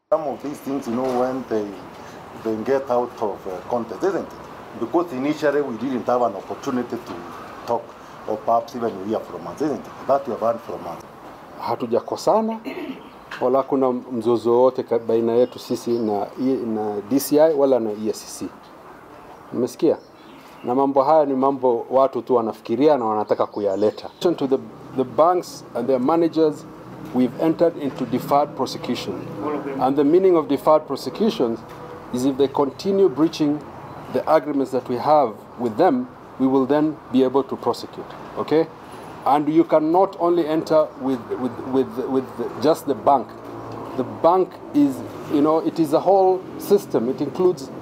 Some of these things, when they get out of context, isn't it? Because initially we didn't have an opportunity to talk, or perhaps even hear from us, isn't it? That you have heard from us. Hatujakosana wala kuna mzozo wote baina yetu sisi na DCI wala na EACC. Umesikia? Na mambo haya ni mambo watu tu wanafikiria na wanataka kuyaleta. To the banks and their managers, we've entered into deferred prosecution. And the meaning of deferred prosecutions is if they continue breaching the agreements that we have with them, we will then be able to prosecute. Okay? And you cannot only enter with just the bank. The bank is, it is a whole system. It includes